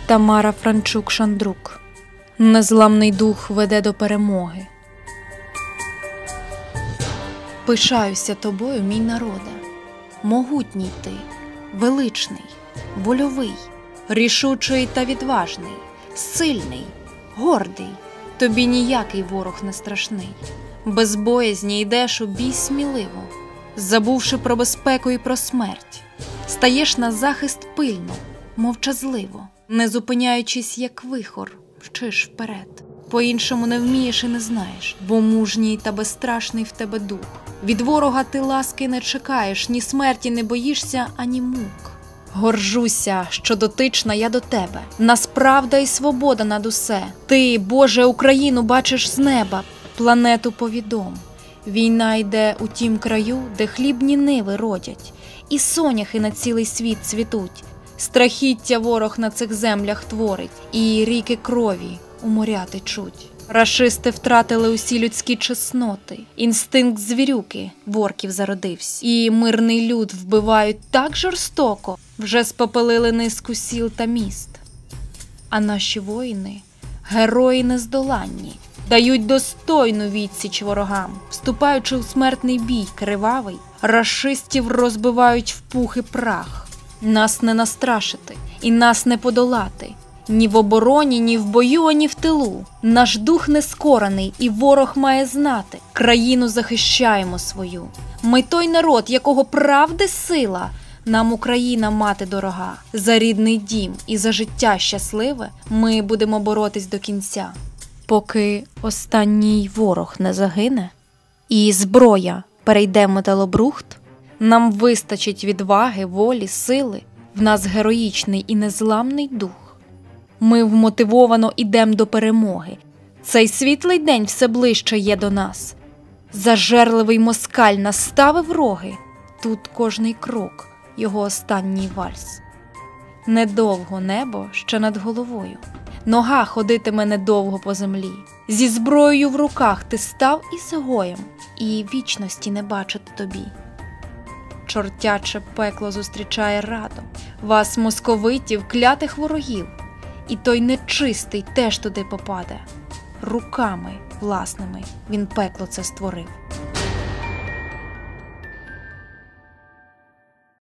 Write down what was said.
Тамара Франчук-Шандрук. Незламний дух веде до перемоги. Пишаюся тобою, мій народе. Могутній ти, величний, вольовий, рішучий та відважний, сильний, гордий. Тобі ніякий ворог не страшний. Без боязні йдеш у бій сміливо, забувши про безпеку і про смерть. Стаєш на захист пильно, мовчазливо, не зупиняючись, як вихор, мчиш вперед. По-іншому не вмієш і не знаєш, бо мужній та безстрашний в тебе дух. Від ворога ти ласки не чекаєш, ні смерті не боїшся, ані мук. Горжуся, що дотична я до тебе. Нас правда і свобода над усе. Ти, Боже, Україну бачиш з неба, планету повідом. Війна йде у тім краю, де хлібні ниви родять, і соняхи на цілий світ цвітуть. Страхіття ворог на цих землях творить, і ріки крові у моря течуть. Рашисти втратили усі людські чесноти, інстинкт звірюки в орків зародився. І мирний люд вбивають так жорстоко, вже спопелили низку сіл та міст. А наші воїни, герої нездоланні, дають достойну відсіч ворогам. Вступаючи у смертний бій кривавий, рашистів розбивають в пух і прах. Нас не настрашити і нас не подолати. Ні в обороні, ні в бою, ані в тилу. Наш дух нескорений, і ворог має знати. Країну захищаємо свою. Ми той народ, якого правди сила. Нам Україна мати дорога. За рідний дім і за життя щасливе ми будемо боротись до кінця. Поки останній ворог не загине, і зброя перейде в металобрухт, нам вистачить відваги, волі, сили. В нас героїчний і незламний дух. Ми вмотивовано ідем до перемоги. Цей світлий день все ближче є до нас. Зажерливий москаль наставив роги. Тут кожний крок – його останній вальс. Недовго небо ще над головою. Нога ходитиме недовго по землі. Зі зброєю в руках ти став ізгоєм, і вічності не бачити тобі. Чортяче пекло зустрічає радо вас, московитів, клятих ворогів. І той нечистий теж туди попаде. Руками власними він пекло це створив.